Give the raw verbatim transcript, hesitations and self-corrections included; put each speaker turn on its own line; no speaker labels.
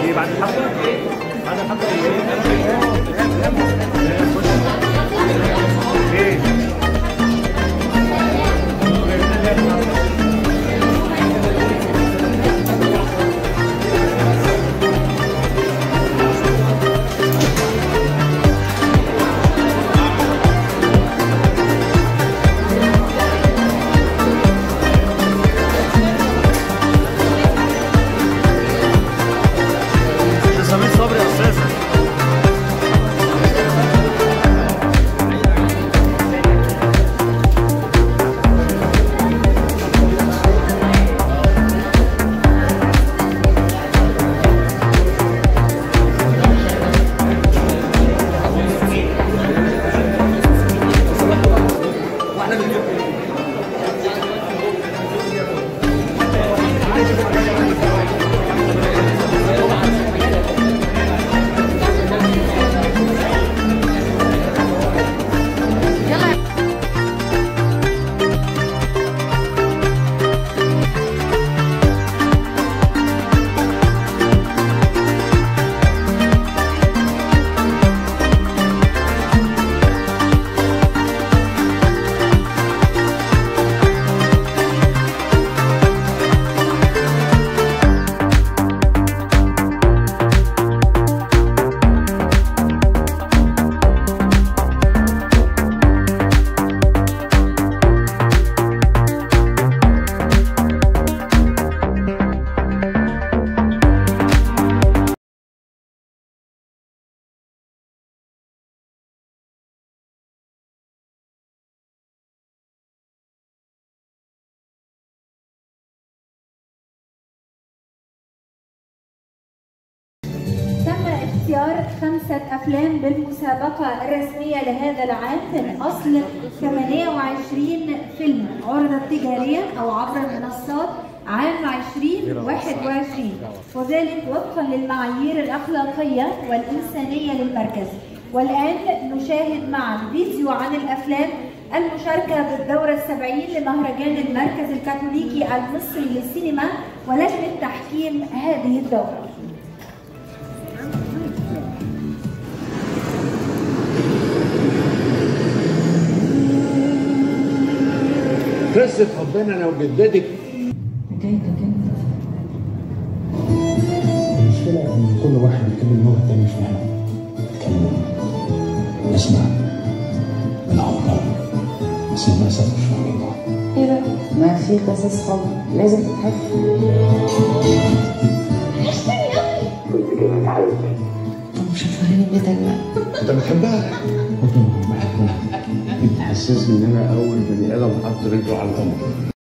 ايه بعد الحفله؟ بعد الحفله ايه؟
اختيار خمسة أفلام بالمسابقة الرسمية لهذا العام من أصل ثمانية وعشرين فيلم عرضت تجاريا أو عبر المنصات عام ألفين وواحد وعشرين، وذلك وفقا للمعايير الأخلاقية والإنسانية للمركز. والآن نشاهد معا فيديو عن الأفلام المشاركة بالدورة السبعين لمهرجان المركز الكاثوليكي المصري للسينما ولجنة تحكيم هذه الدورة.
قصة حبنا انا وجدتك.
حكايتك انت. المشكلة ان كل واحد بيتكلم اللغة التانية مش فاهمها. اتكلم اسمع بالعبر بس للأسف مش فاهمين بعض.
ايه بقى؟ ما في قصص حب لازم تتحكي.
وحشتني قوي. كنت كمان حبيبتي.
طب مش هتوريني بيتك بقى؟
انت بتحبها؟ بحبها. بتحسسني ان انا اول بني ادم حط رجله على القمر.